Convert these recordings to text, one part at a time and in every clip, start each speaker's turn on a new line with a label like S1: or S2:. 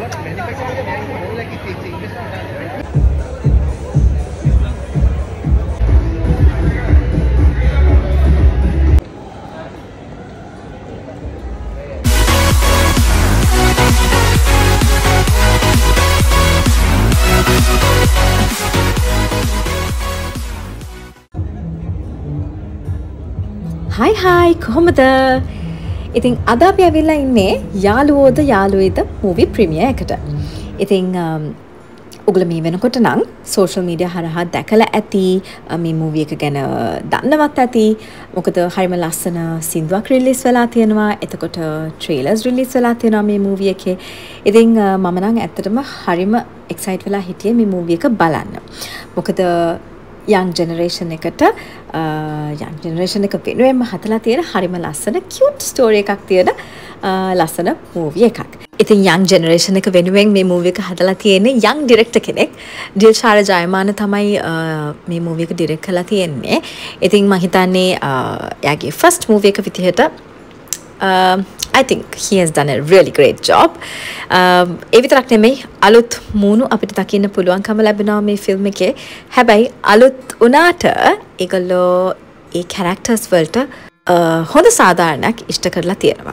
S1: Hi කොහොමද? ඉතින් අද අපි ඇවිල්ලා ඉන්නේ යාළුවෝද යාළුයිද මූවි ප්‍රීමියර් එකට. ඉතින් ඔයගොල්ලෝ මේ වෙනකොට නම් සෝෂල් මීඩියා හරහා දැකලා ඇති මේ මූවි එක ගැන දන්නවත් ඇති. මොකද හරිම ලස්සන සින්දුවක් රිලීස් වෙලා තියෙනවා. එතකොට ට්‍රේලර්ස් රිලීස් වෙලා තියෙනවා මේ මූවි එකේ. ඉතින් මම නම් ඇත්තටම හරිම එක්සයිට් වෙලා හිටියේ මේ මූවි එක බලන්න. මොකද young generation එකට young generation එක වෙනුවෙන්ම හදලා තියෙන හරිම ලස්සන cute story එකක් තියෙන ලස්සන movie එකක්. ඉතින් young generation එක වෙනුවෙන් මේ movie එක හදලා තියෙන්නේ young director කෙනෙක්. දිල්ෂාර ජයමාන තමයි මේ movie එක direct කරලා තියෙන්නේ. ඉතින් මම හිතන්නේ එයාගේ first movie එක විදිහට I think he has done a really great job. ඒ විතරක් නෙමෙයි අලුත් මූණු අපිට දකින්න පුළුවන්කම ලැබෙනවා මේ ෆිල්ම් එකේ. හැබැයි අලුත් උනාට ඒගොල්ලෝ ඒ characters වලට හොඳ සාධාරණයක් ඉෂ්ට කරලා තියෙනවා.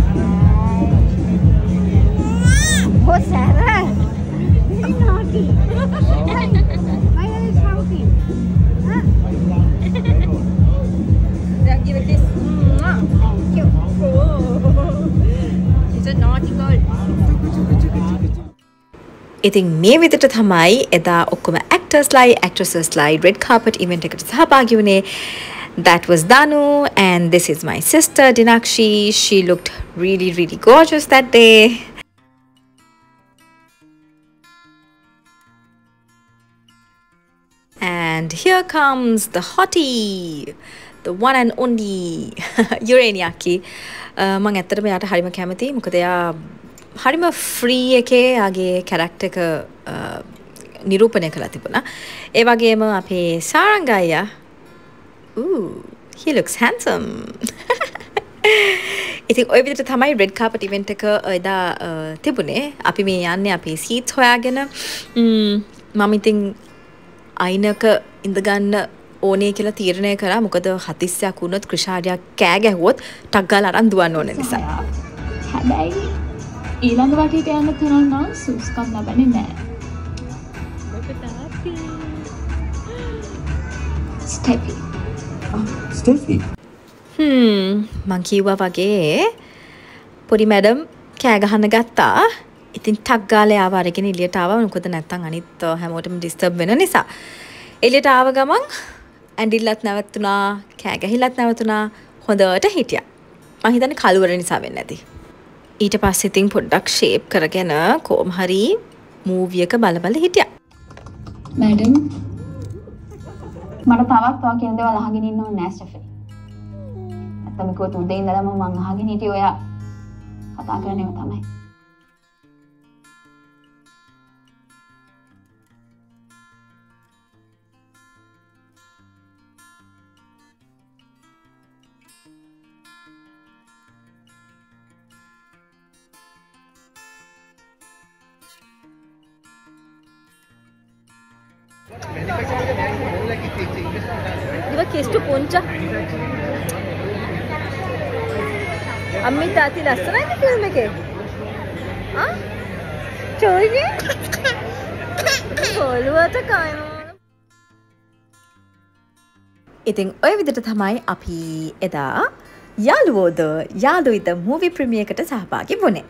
S2: Oh Sarah, very naughty. Why are you shouting? Huh? Give it this. Thank you. It's a naughty girl.
S1: ඉතින් මේ විදිහට තමයි එදා ඔක්කොම actorsලායි actressesලායි red carpet event එකට සහභාගී වුණේ. That was Danu and this is my sister Dinakshi. She looked really gorgeous that day. And here comes the hottie, the one and only Uraniaki. මම ඇත්තටම යාට හරිම කැමතියි. මොකද එයා හරිම free එකේ යාගේ character එක නිරූපණය කරලා තිබුණා. ඒ වගේම අපේ සාරංගායා he looks handsome. ඉතින් ඔය විදිහට තමයි red carpet event එක එදා තිබුණේ. අපි මේ යන්නේ අපේ seats හොයාගෙන මම ඉතින් අයිනක ඉඳගන්න ඕනේ කියලා තීරණය කරා. මොකද හදිස්සියක් වුණොත් krisharya කෑ ගැහුවොත් ටක් ගාලා අරන් දුවන්න ඕන නිසා.
S3: හැබැයි ඊළඟ වටේට යන්න තරම් නම් සුස්කම් ලැබෙන්නේ නැහැ. ස්ටෙෆි.
S4: ස්ටෙෆි.
S1: මං කිව්වා වගේ පොඩි මැඩම් කෑ ගහන්න ගත්තා. ඉතින් ටක් ගාලා ආව අරගෙන එළියට ආවා. මොකද නැත්තම් අනිත් හැමෝටම ඩිස්ටර්බ් වෙන නිසා. එළියට ආව ගමන් ඇඬිල්ලත් නැවතුණා, කෑ ගහිලත් නැවතුණා. හොඳට හිටියා. මං හිතන්නේ කලවර නිසා වෙන්නේ නැති. ඊට පස්සේ ඉතින් පොඩ්ඩක් ෂේප් කරගෙන කොහොම හරි මූවි එක බල හිටියා.
S3: මැඩම් මට තවත් ඔයා කියන දේවල් අහගෙන ඉන්න ඕනේ නෑ ස්ටෙෆි. නැත්තම් මේක උදේ ඉඳලම මං අහගෙන හිටියේ ඔයා කතා කරන්නේම තමයි.
S1: Diba kestu poncha? Ammi tati lasana ini film ke? Ah? Choge? Boluwata kaino. ඉතින් ඔය විදිහට තමයි අපි එදා යාළුවෝද යාළුයිද මූවි ප්‍රීමියර් එකට සහභාගී වුණේ.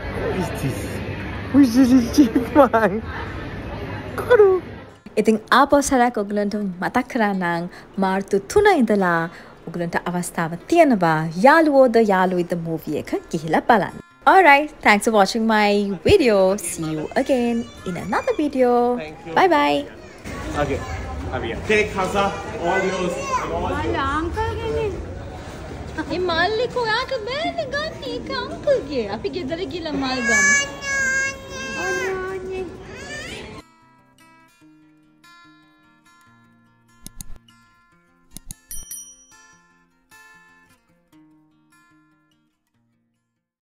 S1: ඉතින් ආපස්සරක් ඔයගලන්ට මතක් කරන්නම් මාර්තු 3 ඉඳලා ඔයගලන්ට අවස්ථාව තියෙනවා යාළුවෝද යාළුයිද මූවි එක ගිහිලා බලන්න. Alright, thanks for watching my video. See you again in another video. Bye bye.
S4: Okay. Avia. Take Hasa, all yours.
S2: Wala uncle ගෙනේ.
S5: ඒ මල්ලි කොයාට බෑනේ ගන්න ඒක අංකල්ගේ. අපි ගෙදර ගිහලා මල් ගමු.